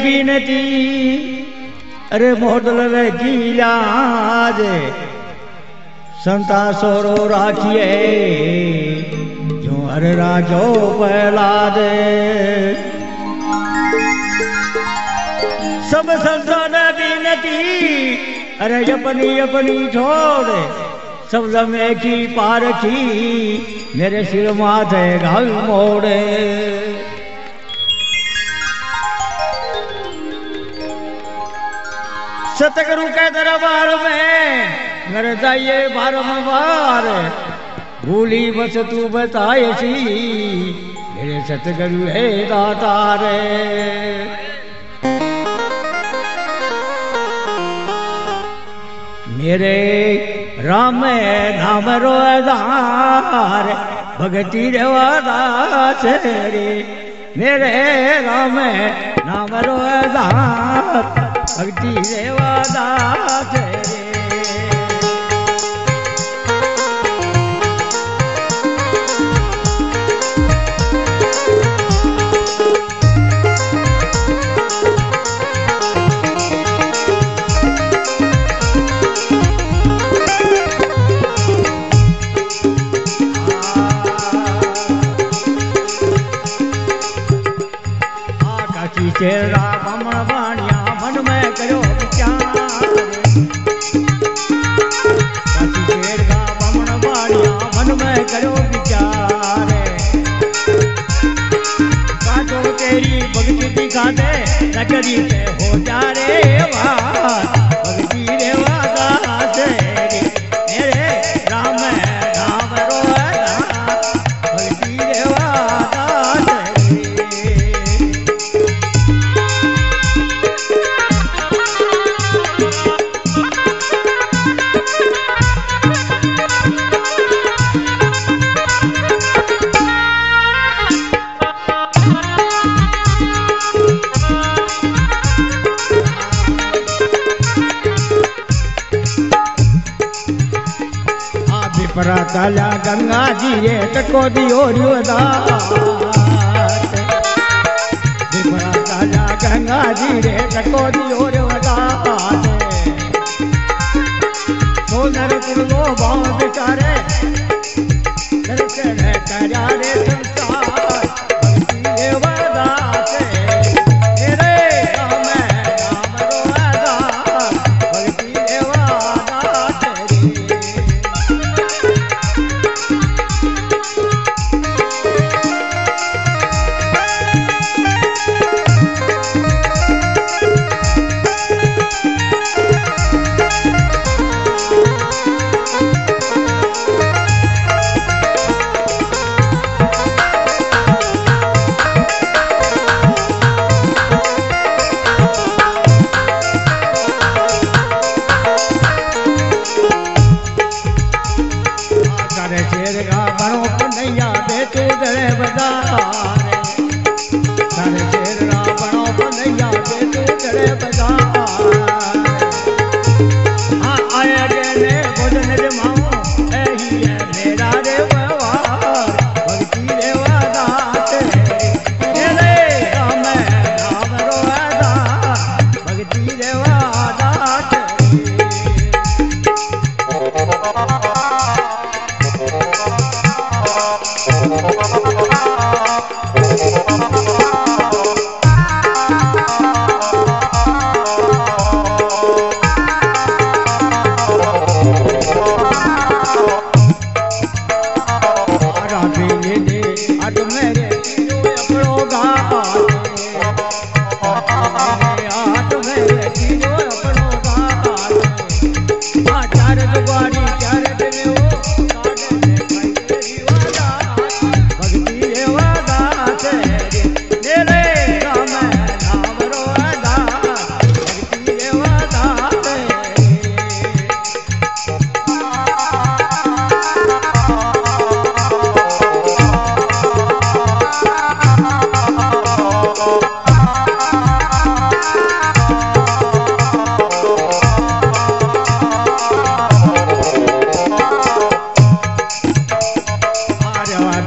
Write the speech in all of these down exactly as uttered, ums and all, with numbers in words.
बीनती अरे मोडल रे कीलाज संता सोरो राखिए जो अरे राजो पहला दे सब संतों ने बीनती अरे अपनी अपनी छोड़ सब लम्हे की पारखी मेरे सिर माथे घाल मोड़े सतगुरु के दरबार में मेरे जाइए बारंबार भूली बस तू बताए सी मेरे सतगुरु है दातार मेरे राम नाम रोदार भगती रेवादास रे मेरे राम नाम रोदार भक्ति रेवादास रे तेरा बमण बाणिया मन में करो विचार तेरा बमण बाणिया मन में करो विचार काजो तेरी भक्ति दिखा दे नगरी से हो जा रे भक्ति रे वादास मेरे राम नाम रोदा भक्ति रे वादास परा ताला गंगा जी रे टको दियो रुदास परा ताला गंगा जी रे टको दियो रुदास सोनर कुलो बाव बेचारे दर्शन करा रे संसार भक्ति रे वदास मेरे राम नाम रोदा भक्ति रे वदास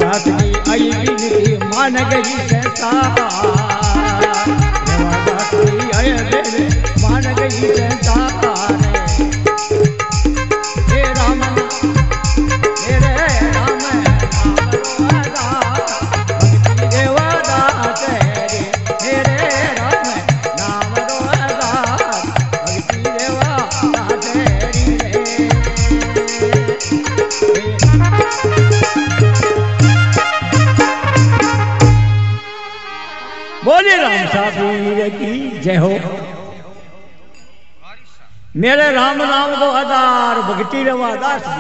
मान गई संसार गई संसार हे राम मेरे राम भक्ति देवदास मेरे राम नाम रोदास भक्ति देवदास बोले राम साबीर की जय हो। मेरे राम नाम को आधार भक्ति रवादास जी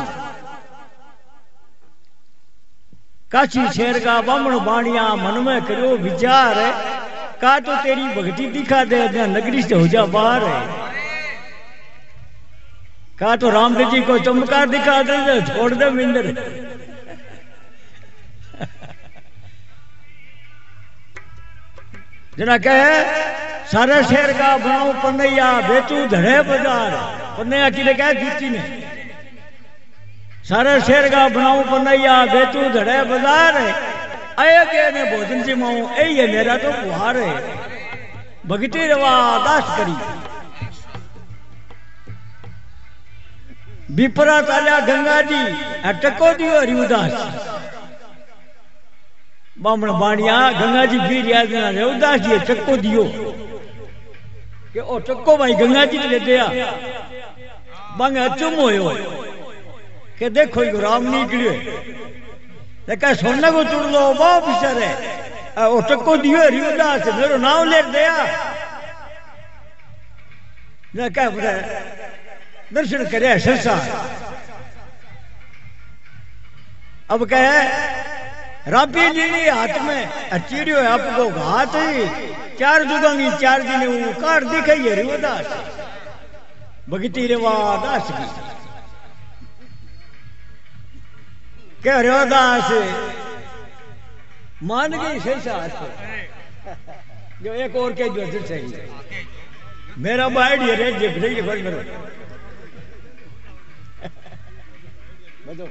काशी शेर का बामण बाणिया मन में करो विचार है का तो तेरी भक्ति दिखा दे नगरी से हो जा बाहर है का तो रामदेव जी को चमत्कार दिखा दे छोड़ दे मिंदर जना कहे सारे शेर का बनाऊ पन्नैया बेचू धड़े बाजार पन्नैया की कहे जीती ने सारे शेर का बनाऊ पन्नैया बेचू धड़े बाजार आए के ने भोजन जी माऊ ए मेरा तो पुहार है भक्ति रवा दास करी बिपरा ताल्या गंगा जी टको दियो हरिउदास बामण बाणिया गंगा जी भी रिया रेवदास जी चक्को दियो के ओ चक्को भाई गंगा जी ले दिया बांगे अचुम होयो के देखो यो राम निकलियो लेकिन सोना को चुड़ लो बाप बिचार है ओ चक्को दियो रेवदास मेरो नाम ले दिया ना क्या बोले दर्शन करे संसार अब कहे राबी लीली हाथ में चिड़ियो है आपको हाथ चार जुगांगी चार दिन वो कार दिखाई है रिवादास भक्ति रिवादास की क्या रिवादास मान गई शेषा जो एक और के जो सही मेरा बाइड ये रेड जे भले ये करो बताओ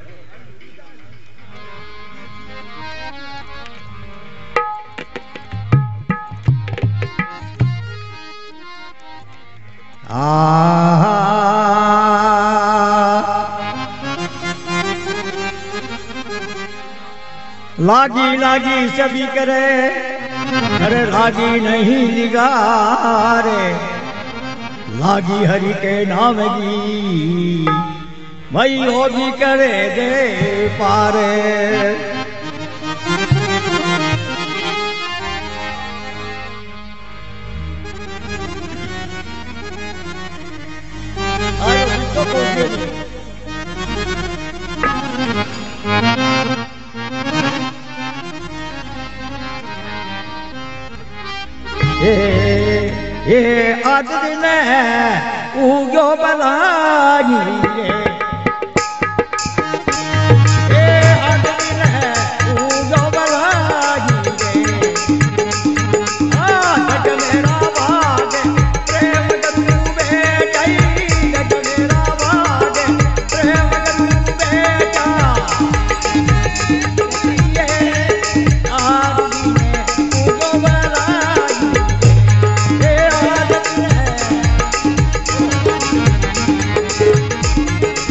लागी लागी सभी करे अरे लागी नहीं निगारे लागी हरि के नाम की भाई हो भी करे दे पारे ये आज दिन उगो बलाई ये आज दिन उगो बलाई गज मेरा भाग प्रेम गदू बेटाई गज मेरा भाग प्रेम गदू बेटा आज दिन उगो बलाई ये आज दिन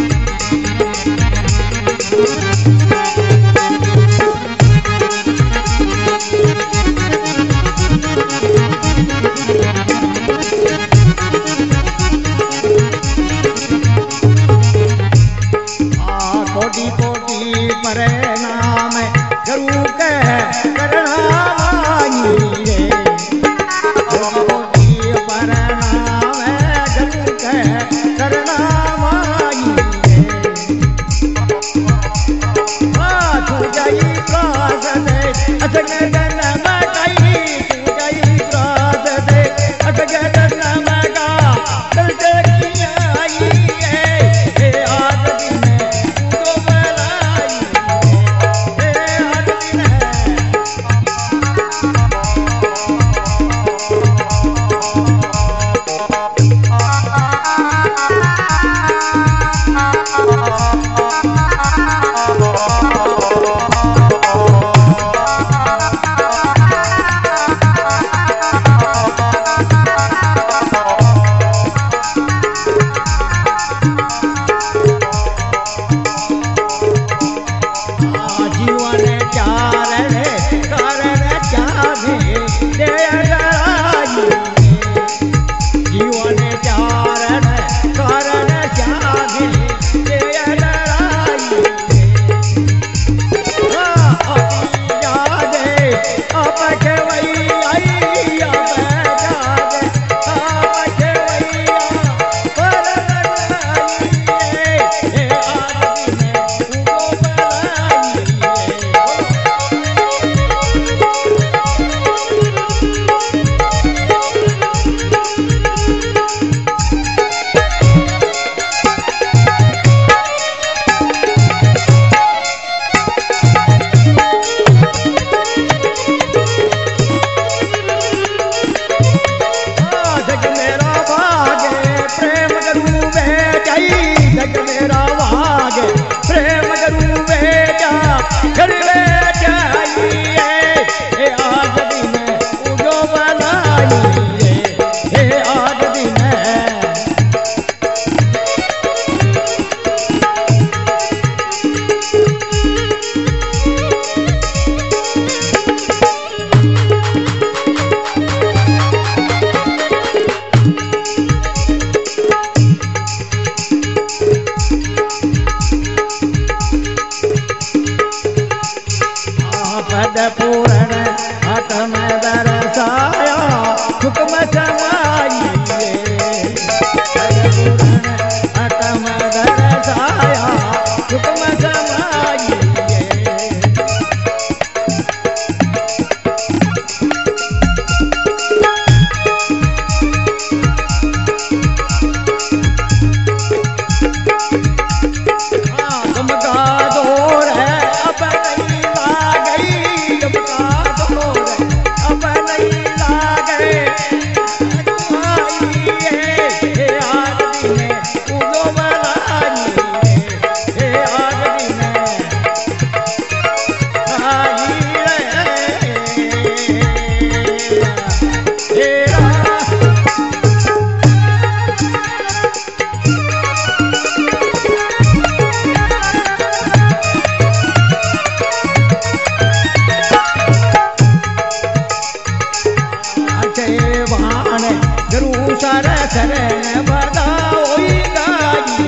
गुरु सारे शरण बधाई गाई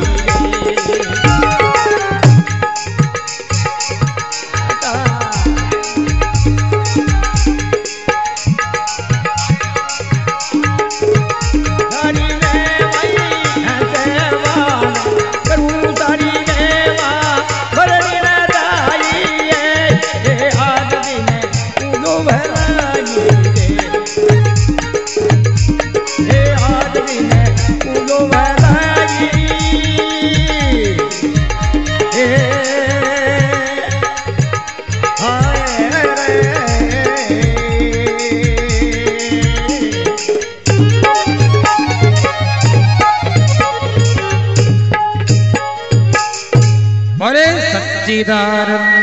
सच्चिदानंद